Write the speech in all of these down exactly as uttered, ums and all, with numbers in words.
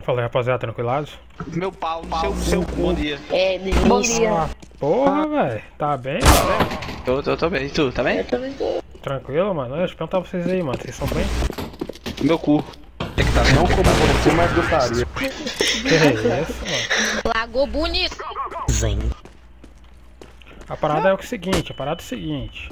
Fala aí, rapaziada, tranquilados? Meu pau, seu, seu, bom dia. É, bom dia. Ah, porra, velho. Tá bem, velho? Tô, tô, tô bem. E tu, tá bem? Eu também tô. Tranquilo, mano? Deixa eu perguntar pra vocês aí, mano. Vocês estão bem? Meu cu. É que tá Não como você mais gostaria. Que é isso, mano? Lagou bonito. Zen. A parada é o seguinte, a parada é o seguinte.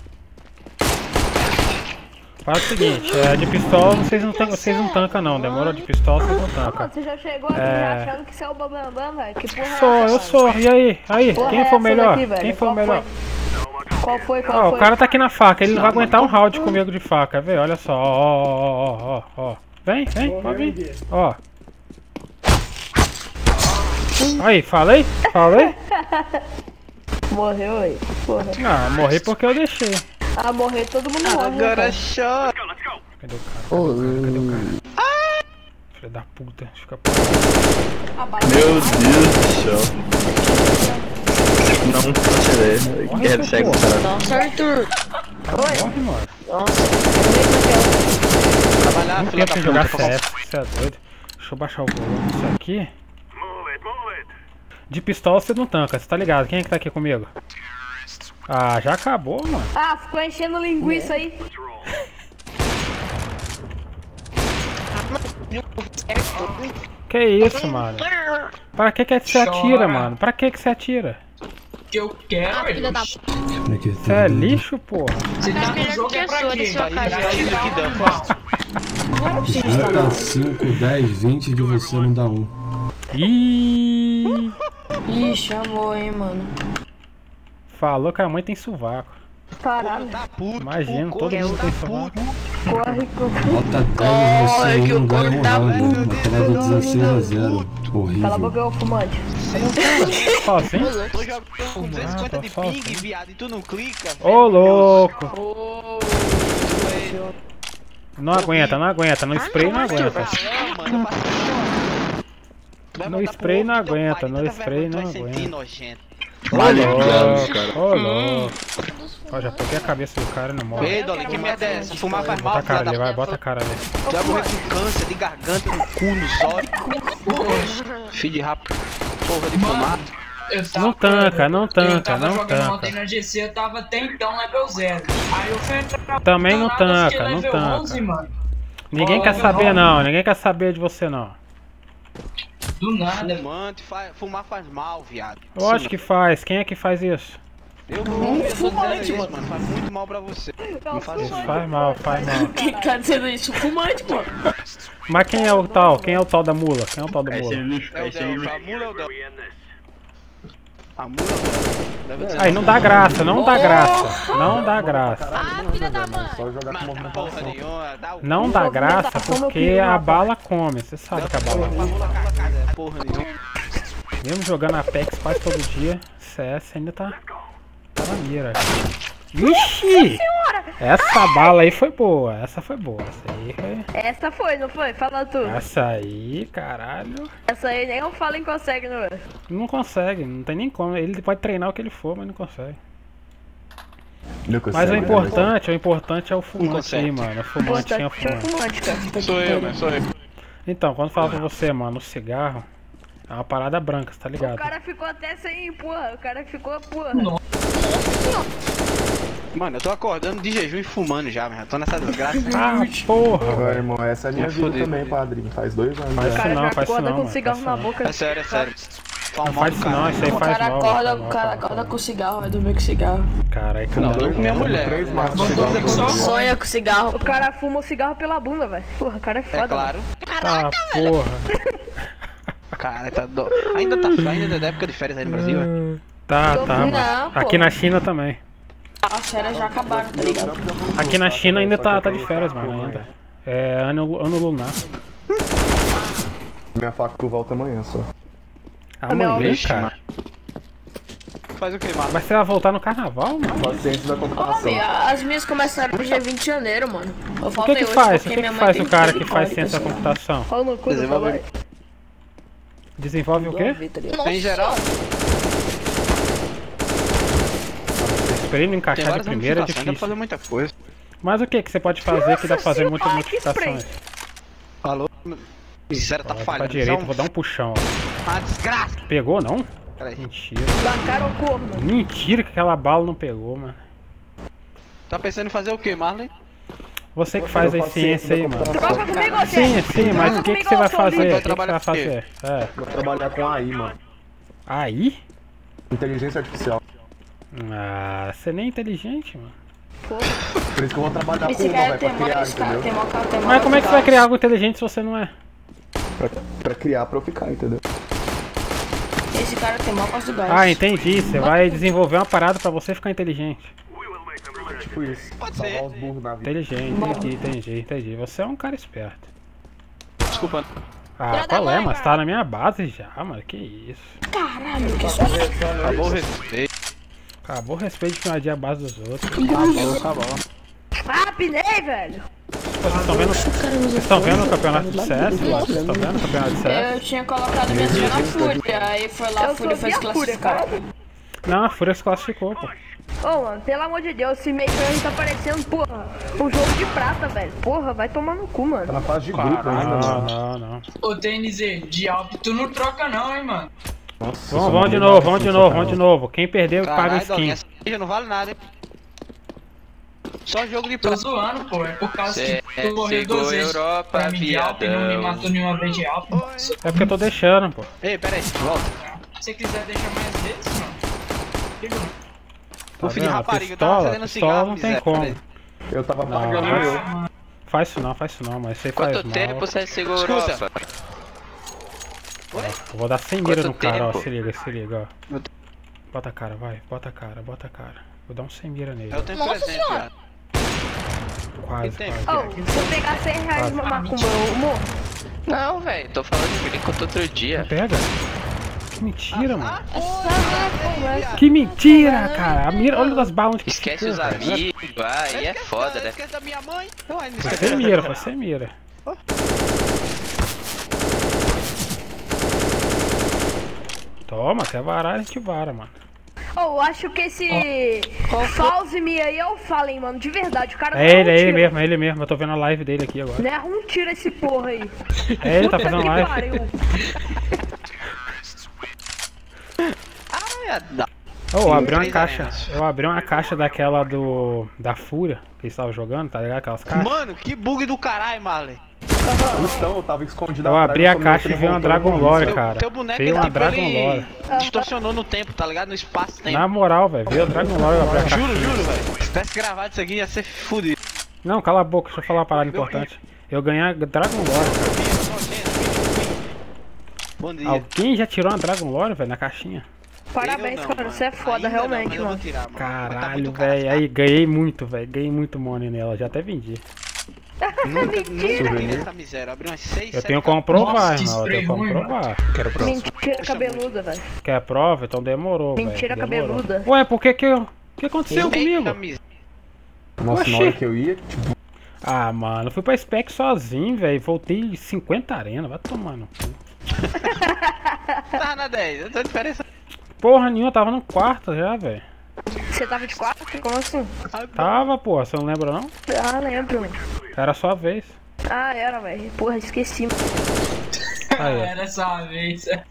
A parada é o seguinte, é, de pistola vocês não, tem, vocês não tancam não, demora de pistola vocês não tancam. Você já chegou aqui É. já achando que você é o Bambambam, velho? Que porra Sou, é essa, eu mano? sou, e aí? Aí, Porra quem é foi o essa melhor? daqui, velho? Quem foi o Qual melhor? Qual foi? Qual Ó, foi? o cara tá aqui na faca, ele não vai aguentar um round comigo de faca, quer ver? Olha só, ó, ó, ó, ó, ó. Vem, vem, pode vir. Ó. Aí, falei? Falei? Morreu aí. Porra. Ah, morri porque eu deixei. Ah, morrer todo mundo morre. né, Agora cara? chora. Cadê o cara? Cadê o cara? Cadê o cara? Filho da puta, fica puto. Meu Deus do céu. Não considerei. Morre, Quer seu segue o porra. cara. Nossa, Arthur. Morre, mano. Nossa. Trabalhar, Não filha tem da pra puta. jogar C S, você é doido. Deixa eu baixar o volume disso aqui. De pistola você não tanca, você tá ligado? Quem é que tá aqui comigo? Ah, já acabou, mano. Ah, ficou enchendo linguiça aí. Que isso, mano? Pra que que você atira, mano? Pra que que você atira? Que eu quero, Ah, filha da Ixi. p. Você é lixo, porra. Você tá no melhor jogo que é a pra sua, quê? deixa eu Pra acabar. tirar o mal. Joga cinco, dez, vinte de você não dá um. Ih, Ih, chamou, hein, mano. falou que a mãe tem sovaco. Caralho. Tá puto. Imagina, o todo corpo mundo tá tem puto. sovaco. Corre, corre. Bota dez você Corre, que não o ganha corpo um tá round. puto. Uma parada dezesseis a zero. Cala a Horrível. boca, ô fumante. Só assim? Tô jogando com duzentos e cinquenta de Ah, tô ping, só. viado, e tu não clica? Ô, louco. Ô, Não aguenta, não aguenta. No spray não aguenta. mano, eu passei. No spray não aguenta, no spray não aguenta. aguenta. Nojento. Ô, Maligando, louco. cara. Ô, louco. Ó, já peguei a cabeça do cara e não morre. Ei, Dolly, que merda é essa? Fumar faz Bota mal, a cara filha ali, da vai, bota a cara ali. Tu vai morrer com câncer de garganta, no cu, nos olhos. Filho de rap. Porra de fumar. Eu tava, Não tanca, não eu tanca, tava não jogando tanca. ontem na G C, eu tava até então level zero. Aí eu fui entrar Também não nada, eu fiquei tanca, não level tanca. onze, mano. Ninguém Ó, quer level saber nove. não, ninguém quer saber de você não. Do nada. Fumante, faz, fumar faz mal, viado. Lógico que faz, quem é que faz isso? Eu não, eu tô dizendo isso, mano. Faz muito mal pra você. Não faz isso. Isso faz mal, faz mal. Quem tá dizendo isso? Fumante, pô. Mas quem é o tal? Quem é o tal da mula? Quem é o tal da Esse mula? lixo, É o esse Del, lixo. a mula é o Del. A mula é o Del. Deve ser Aí não dá graça, não dá graça. Não dá graça. Ah, filha da mãe. Só jogar com Mas porra movimentação. nenhuma, dá o Não dá graça porque a bala come. Você sabe que a bala come. porra nenhuma. Mesmo jogando Apex quase todo dia, C S ainda tá, tá na mira. Ixi! Essa bala aí foi boa, essa foi boa. Essa aí foi... Essa foi, não foi? Fala tu. Essa aí, caralho. Essa aí nem eu falo em consegue, não é? Não consegue, não tem nem como. Ele pode treinar o que ele for, mas não consegue. Não Mas consegue, o né? importante, o importante é o fumante consegue. aí, mano. O fumante, quem é o Importante é o fumante? fumante, cara. Sou eu, mano, sou eu. Então, quando eu falo pra você, mano, o cigarro é uma parada branca, você tá O ligado? cara ficou até sem, porra. O cara ficou, porra. Mano, eu tô acordando de jejum e fumando já, mas eu tô nessa desgraça. Ah, porra! Agora, irmão, essa é a minha Me vida fudei. também, padrinho. Faz dois anos. Faz O já. cara não, já faz isso acorda não, com mano, cigarro faz na isso não. boca. É sério, é sério. Faz Não mal faz do isso não, caralho. isso aí O faz cara mal. acorda, faz o mal, cara faz mal. acorda com cigarro, vai dormir com cigarro. Caralho, Não, cara. eu com minha mulher. Três maços de Mandou cigarro. só- Sonha com cigarro. O cara fuma o cigarro pela bunda, velho. Porra, o cara é foda. É claro. Tá, porra. Cara, tá do... Ainda tá ainda da época de férias aí no Brasil, é? Tá, tá, Não, mano. pô. Aqui na China também. As férias já acabaram, tá ligado? Aqui na China ainda tá, tá de férias, mano, ainda. É ano, ano lunar. Minha facu volta amanhã só. Amanhã, Vixe, cara. mano. Faz o que, mano? Mas você vai voltar no carnaval, mano? Paciência da Ô, computação. Bia, as minhas começaram no dia vinte de janeiro, mano. Eu O faltei que que hoje faz? O porque que minha que mãe faz tem o cara que filho, faz olha, ciência da assim, computação? Fala no cu do Desenvolve- trabalho. Desenvolve o ó, quê? ver, tá ligado? Em geral, Esperei não tem encaixar de várias primeira, é ramificações, dá pra fazer difícil. muita coisa. Mas o que que você pode fazer que dá pra fazer Nossa muitas senhora, que modificações? Falou? Sincero, tá Pra falhando. direita, vou dar um puxão. Ó. Ah, desgraça. Pegou, não? Peraí. Mentira. Na cara ou corno? Mentira que aquela bala não pegou, mano. Tá pensando em fazer o quê, Marley? Você que faz a ciência aí, mano. Troca comigo, você. Sim, sim, mas o que, que você vai fazer? O que, que você vai fazer? É. Vou trabalhar com A I, mano. Aí? Inteligência artificial. Ah, você nem é inteligente, mano. Por isso que eu vou trabalhar com Esse uma, cara vai, tem pra mó criar, esse cara entendeu? tem mó cara, tem mó Mas como é que você vai cara. criar algo inteligente se você não é? Pra, pra criar, pra eu ficar, entendeu? Esse cara tem mó coisa do gás. Ah, entendi. Você vai desenvolver uma parada pra você ficar inteligente. Tipo isso. Pode Salvar ser. os burros na vida. Inteligente, entendi, entendi, entendi. Você é um cara esperto. Desculpa. Ah, qual é, mas tá na minha base já, mano. Que isso. Caralho, que susto. Acabou o respeito. Acabou o respeito de invadir a base dos outros. Acabou, acabou. Ah, pinei, velho. Pô, vocês estão vendo, vocês estão vendo o campeonato de C S? Vocês estão vendo o campeonato de C S? Eu tinha colocado minha filha na Fúria, aí foi lá, a Eu Fúria sou fez a Fúria, classificar. cara. Não, a Fúria se classificou, pô. Ô, mano, pelo amor de Deus, esse meio que tá parecendo, porra, um jogo de prata, velho. Porra, vai tomar no cu, Tá mano. na fase de grupo ainda, Não, mano. não, não. Ô, T N Z, de Alp tu não troca não, hein, mano. Nossa, Vamos, vamos de novo, vamos de novo, vamos de novo. Quem perdeu paga o Caralho, Dolinho, skin. essa cerveja não vale nada, hein? Só jogo de Tô prata. zoando, pô. É por causa Cê que tu morreu chegou duas vezes Europa, pra mim de Alp e não me viadão. matou nenhuma vez de Alp. É porque eu tô deixando, pô. Ei, pera aí, volta. Se você quiser deixar mais vezes, mano. Fica. Tá Ô, filho de vendo? rapariga, eu tava Pistola, fazendo pistola cigarro, não tem miséria. como. Pera aí. Eu tava Não, pagando mas- eu. Faz isso não, faz isso não, mas você faz Quanto mal. tempo você chegou Escuta. Europa? Eu vou dar cem mira Quanto no cara, ó. tempo? Se liga, se liga, ó. Meu Bota a cara, vai. Bota a cara, bota a cara. Vou dar um cem mira nele. Eu tenho Nossa presente senhora. já. Quase, que tem? quase. Ô, se eu pegar cem reais de mamar com o meu humor, Não, velho, tô falando de mim contra outro dia. Pega. Que mentira, mano. conversa. Que mentira, cara. A mira, olha das balas onde que Esquece ficou, os velho. amigos, aí é foda, né? Esquece da minha mãe. Foi sem mira, foi sem mira. Toma, quer varar, a gente vara, mano. Ô, eu acho que esse False Me aí é o Fallen, mano. De verdade, o cara É ele, não é ele tira. mesmo, é ele mesmo. Eu tô vendo a live dele aqui agora. Né, um tira esse porra aí. É ele, tá Puta fazendo que live. pariu. Ah, dá. Oh, eu abri uma Três caixa. arenas. Eu abri uma caixa daquela do. Da Fúria, que eles estavam jogando, tá ligado? Aquelas caixas. Mano, que bug do caralho, Marley. Então, eu tava escondido Eu atrás, abri a só meu caixa e primo veio uma voltou e Dragon eu Lore, vi. cara. Teu boneco, Veio uma tipo, Dragon ele Lore. distorcionou no tempo, tá ligado? No espaço-tempo. Na moral, velho. Veio a Dragon Lore, eu abri a caixa. Juro, juro, velho. Se tivesse gravado isso aqui, ia ser fudido. Não, cala a boca, deixa eu falar uma parada importante. Eu ganhei a Dragon Lore, cara. Bom dia. Alguém já tirou uma Dragon Lore, velho, na caixinha? Parabéns, Eu não, cara. mano. Você é foda, Ainda realmente, não, mas eu vou mano. tirar, mano. Mas tá Caralho, muito caro, velho. Aí, ganhei muito, velho. Ganhei muito money nela, já até vendi. Nunca, nunca vi essa miséria. Abri umas seis, Eu sete tenho como caixas. provar, Nossa, irmão. Eu spray tenho como ruim, provar. Quero provar. Mentira cabeluda, velho. Quer prova? Então demorou, velho. Mentira Demorou. cabeluda. Ué, por que que eu... O que aconteceu Eita, comigo? miséria. Nossa, Oxi. na hora que eu ia, tipo, Ah, mano, eu fui pra Spec sozinho, velho. Voltei cinquenta arena, vai tomar no cu. Tava na dez, eu tô diferença. Porra nenhuma, eu tava no quarto já, velho. Você tava de quatro? Como assim? Tava, porra, você não lembra não? Ah, lembro, mano. Era a sua vez. Ah, era, velho. Porra, esqueci. Aí, ó. Era essa vez. É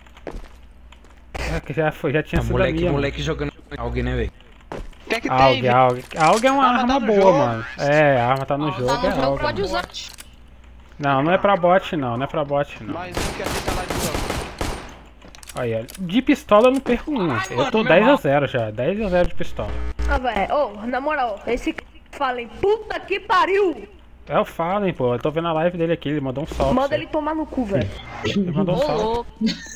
que já, foi, já tinha sido a Moleque, minha. moleque jogando alguém, né, velho? O que é que tem, Alg, velho? Alg. Alg é uma Arma arma tá no boa, jogo. mano. É, a arma tá no jogo, Tá é no jogo, Alg. pode mano. usar. Não, não é pra bot não, não é pra bot não. Mais um que aceita lá de jogo. Aí, ó. De pistola eu não perco um. Eu tô mano, dez a meu zero já, dez a zero de pistola. Ah, velho. Ô, na moral, esse c... Fallen, puta que pariu! É o Fallen, pô. Eu tô vendo a live dele aqui, ele mandou um salve. Manda ele tomar no cu, velho. Ele mandou um Ô, salve. louco.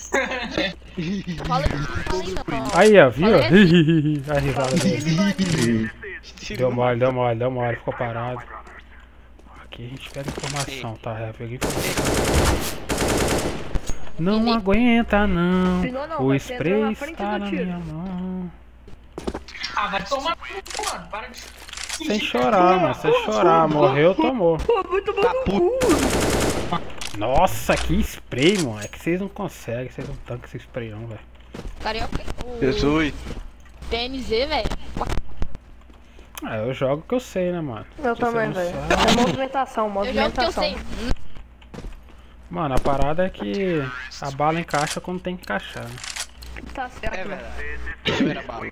Fala disso não. Aí, ó, viu? Falei? A risada dele. Deu mole, deu mole, deu mole, ficou parado. Aqui a gente pega informação, tá? É, peguei informação. Não aguenta, não. Pinou não, O vai ser entrando spray na frente está do na tiro. minha mão. Ah, vai tomar no cu, mano. Para de. Sem chorar, mano. Sem chorar. Morreu, tomou. Pô, muito bom no cu. Nossa, que spray, mano. É que vocês não conseguem. Vocês não tancam esse spray, não, velho. Carioca, o Jesus. T N Z, velho. Ah, eu jogo o que eu sei, né, mano? Eu Se você também, não velho. sabe- É movimentação, Eu jogo o que eu movimentação. sei. Mano, a parada é que a bala encaixa quando tem que encaixar, né? Tá certo. É mano. verdade. Primeira bala.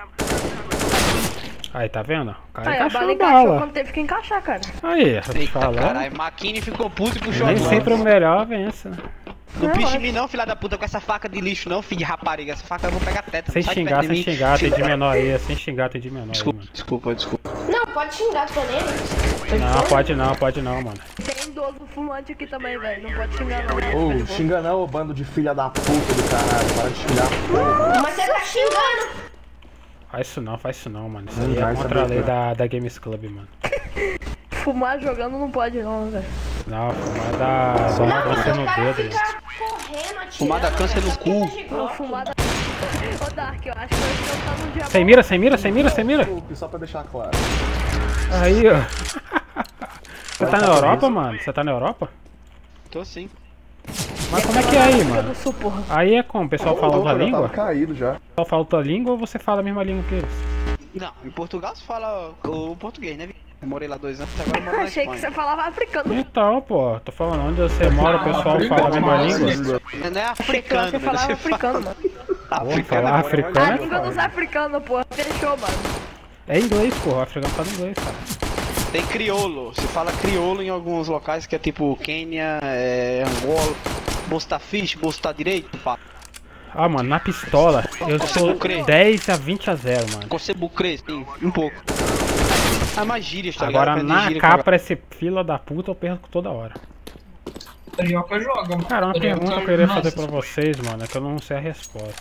Aí, tá vendo? O cara Aí, a encaixou bala a encaixou bala. quando teve que encaixar, cara. Aí, eu te Eita, falando. caralho. Makini ficou puto e puxou a Nem bola. sempre o melhor vence, né? Não Não, piche acho- em mim não, filha da puta, com essa faca de lixo não, filho de rapariga. Essa faca eu vou pegar teta. Sem sai de xingar, perto de sem mim. xingar, tem de menor aí. Sem xingar, tem de menor aí, Desculpa, mano. desculpa, desculpa. Não, pode xingar, tô nele. Não, pode não, pode não, mano. Tem idoso fumante aqui também, velho. Não pode xingar, não. Ô, xinga não, ô bando de filha da puta do caralho. Para de xingar. Mas você tá xingando. Faz isso não, faz isso não, mano. Isso Não aí vai é contra a saber, lei cara. da, da Games Club, mano. Fumar jogando não pode, não, velho. Não, fumar dá, dá câncer no dedo, mano. Correndo, atirando. Fumada câncer no cu. Não, fumada. Ô, Dark, eu acho que nós estamos tá num dia Sem bom. mira, sem mira, sem mira, sem mira. Desculpe, só pra deixar claro. Aí, ó. Você tá na Europa, mano? Você tá na Europa? Tô sim. Mas como é que é aí, Fica mano? do sul, porra. Aí é como? O pessoal fala Ô, outra eu língua? tava caído já. O pessoal fala outra língua ou você fala a mesma língua que eles? Não, em Portugal se fala o português, né? Eu morei lá dois anos, agora eu moro na Achei que Espanha. você falava africano. Então, pô, tô falando onde você mora, o pessoal fala a mesma língua. Não é Achei que africano, você mas falava você africano, mano. fala. Pô, Africano falar é A africano língua dos é africanos, porra. Fechou, mano. É inglês, pô. O africano fala inglês, cara. Tem crioulo, se fala crioulo em alguns locais que é tipo Quênia, é, Angola, Bosta Fish, Bosta Direito, pá. Ah, mano, na pistola eu sou dez a vinte a zero, mano. Concebu cresce, um pouco. Ah, mais gírias, tá ligado? Agora Aprende na gíria capa esse fila da puta eu perco toda hora. Carioca joga, mano. Cara, uma Carioca- pergunta que eu queria Nossa, fazer pra vocês, mano, é que eu não sei a resposta.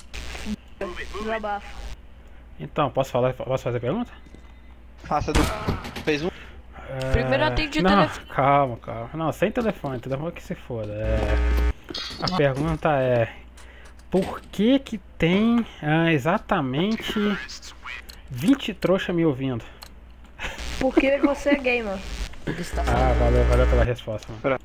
Desabafo. Então, posso falar, posso fazer a pergunta? Faça do... Fez um... É... Primeiro atende o Não, telefone. calma, calma. Não, sem telefone, telefone que se foda. É... A pergunta é... Por que que tem ah, exatamente vinte trouxa me ouvindo? Porque você é gay, mano. Ah, valeu, valeu pela resposta, mano.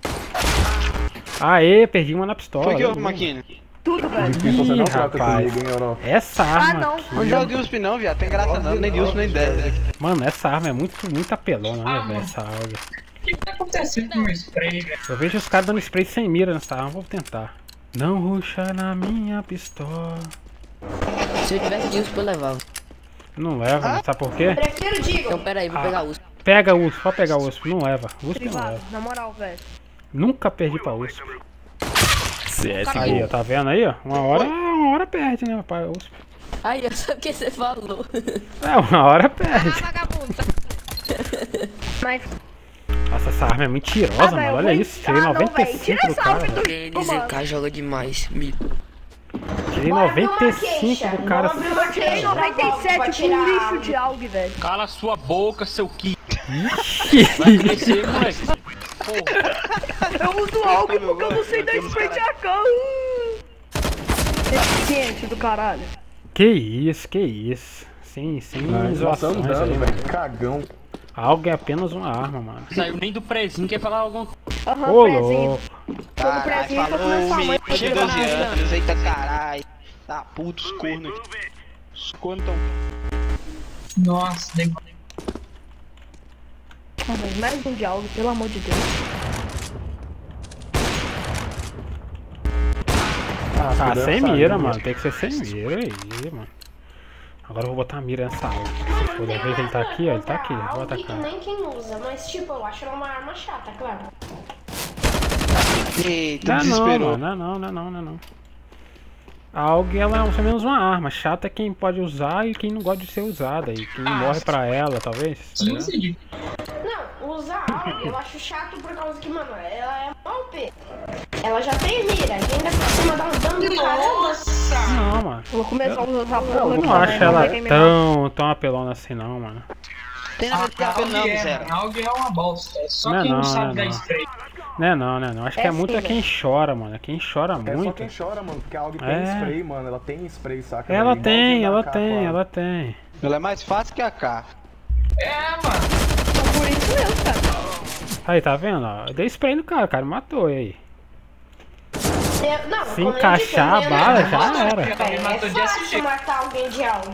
Aê, perdi uma na pistola. Foi que valeu. houve, Maquina? Tudo, velho. Difícil você não Ih, troca rapaz. comigo, hein, Europa. Essa Ah, arma não. aqui, Não joga de U S P não, viado. Tem graça não, nem de U S P nem dez. mano, essa arma é muito, muito apelona, né, Ah, velho, mano. essa áudio. O que que tá acontecendo com o meu spray, velho? Eu vejo os caras dando spray sem mira nessa arma, vou tentar. Não ruxa na minha pistola. Se eu tivesse de U S P eu levava. Não leva, né? Sabe por quê? Prefiro Digo. Então pera aí, vou pegar U S P. Pega o U S P, pode pegar o U S P, não leva. U S P não Privado, leva. na moral, velho. Nunca perdi pra U S P. C S Aí, ó, tá vendo aí, ó? Uma hora, uma hora perde, né, pra U S P. Aí, eu sei o que você falou. É, uma hora perde. Vagabundo. Mas. Nossa, essa arma é mentirosa, Ah, velho, mano. eu Olha vou- isso, tirei Ah, não, noventa e velho, tira cinco do essa cara. alvo do velho. jogo, mano. N Z K joga demais. Me... Tirei noventa e cinco do cara. Eu tirei noventa e sete com um lixo de algo, velho. Cala sua boca, seu ki. Ixi. Vai crescer, moleque. Porra. Eu uso algo porque eu não sei dar spray de A K. Deficiente do caralho. Que isso, que isso. Sim, sim, Nós zoações passamos dano, aí, velho. mano. Cagão. Algo é apenas uma arma, mano. Saiu nem do prezinho, quer falar alguma coisa. Aham, Ô, prezinho. louco. Tô no prezinho, tô comendo sua mãe. Tinha doze anos, eita caralho. Tá puto, os cornos aqui. Os cornos tão... Nossa, demorou. Ah, mas mais um de algo, pelo amor de Deus. Ah, deu sem essa mira, linha. mano. Tem que ser sem mira aí, mano. Agora eu vou botar a mira nessa aula. Se for, da vez ele tá aqui, ó. Ele tá aqui. Eu vou atacar. Nem quem usa, mas tipo, eu acho ela uma arma chata, claro. Eita, Não, não, desesperou. mano. Não, não, não, não, não, não. A A U G ela é pelo menos uma arma. Chata é quem pode usar e quem não gosta de ser usada. E quem Ah, morre pra ela, talvez. tá Sim, ligado? sim. Não, usar A U G eu acho chato por causa que, mano, ela é uma O P. Ela já tem mira, ainda por cima dá um dano do caramba. Nossa! Não, mano. Eu vou começar a usar essa porra. Eu aqui, não acho velho, ela ver quem me mata. tão, tão apelona assim, não, mano. Tem nada de A apelo não, AUG é, zero. mano, a AUG é uma bosta. É só Não é quem não, não, sabe não é dar não. spray. Não é não, né? Não. Acho que É é muito sim, é quem chora, mano. É quem chora É só muito. quem chora, mano, porque a AUG tem É. spray, mano. Ela tem spray, saca? Ela velho? tem, Igualzinho da ela A K, tem, quase. ela tem. Ela é mais fácil que a K. É, mano. Por isso mesmo, cara. Aí, tá vendo? Ó, eu dei spray no cara, o cara me matou, e aí? Eu- não, Se como eu encaixar disse, a bala, eu- já era. Ele Velho, matou é de fácil assistir. matar alguém de algo.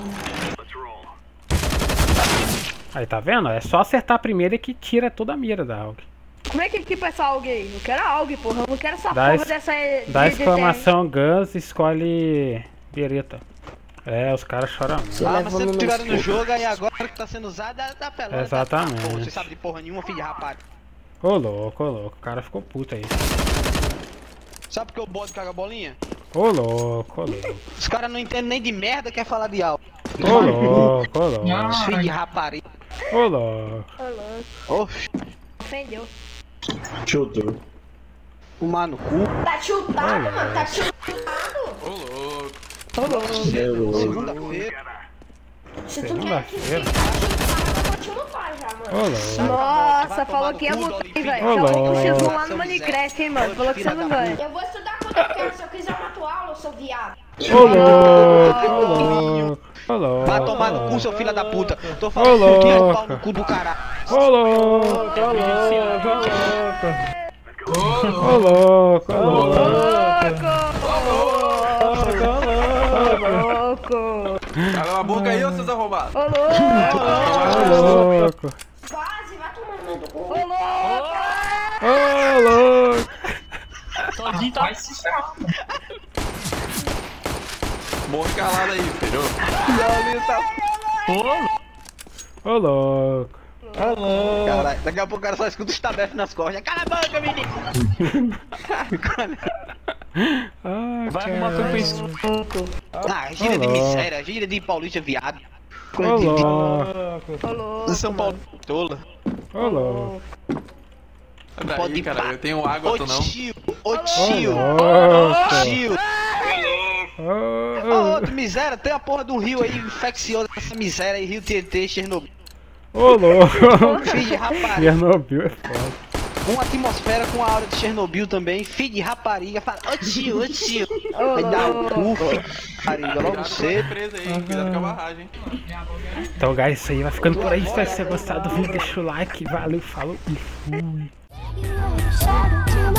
Aí, tá vendo? É só acertar a primeira que tira toda a mira da A U G. Como é que equipa essa alga aí? Eu quero a alga, porra. Eu não quero essa Dá porra es- dessa... Dá de- de- exclamação Guns, escolhe Beretta. É, os caras choram muito. Você Ah, leva mas no sempre tiveram no escuro. jogo aí agora que tá sendo usado, dá, dá pelota. Exatamente. Pô, você sabe de porra nenhuma, filho de rapaz. Ô louco, ô louco, o cara ficou puto aí. Sabe por que o bode caga bolinha? Ô louco, ô louco. Os caras não entendem nem de merda, quer falar de algo. Ô louco, ô louco. Os filhos de rapariga. Ô louco. Ô, louco. Oxi, Ofendeu. Chutou. fumar no cu. Tá chutado, mano, tá chutado. Ô, louco. Segunda-feira. Se tu quer que Segunda-feira. fique chutado, eu vou te lutar já, Ô mano. louco. Nossa, falou que ia lutar, hein, velho. Ô, Falou que louco. vocês vão lá no Minecraft, hein, mano. Falou que você não ganha. Eu vou estudar quando eu quero, se eu quiser uma tua aula, eu sou viado. Ô louco, ô louco. Ô louco. Vai tomar no cu, seu filho da puta. Tô Ô, falando que é louco. pau no cu do caralho. Ô louco, ô louco, ô louco. Ô louco, ô louco. Louco. Cala a boca aí, ô seus arrombados. Ô, louco. Ô louco. Quase, vai tomar no cu. Ô, louco. Ô louco. Todinho tá... Vai se ferrar. Morre calado aí, filho. Ô louco. Caralho, daqui a pouco o cara só escuta os tabefes nas costas. Cala a boca, menino. Ai, Vai arrumar teu penso. Ah, gira de miséria, gira de paulista viado. Ô Coisa de louco. Ô, louco. São Paulo tola. Ô louco. Daí, Pode cara, pá. eu tenho água, Ô tu não? tio, ô Ô tio, louco. tio. Ô, Ô, ô. outro miséria, tem a porra do rio aí infeccioso, essa miséria aí, Rio Tietê, Chernobyl. Ô louco. Filho de rapariga. Chernobyl é foda. Uma atmosfera com a aura de Chernobyl também. Filho de rapariga, fala, ô tio, ô tio. Vai dar o cu, filho de rapariga, logo Cuidado com a cedo. represa aí, cuidado com a barragem. Então, guys, isso aí vai ficando por aí. Se você gostar do vídeo, deixa o like. Valeu, falou e fui. You know, shadow to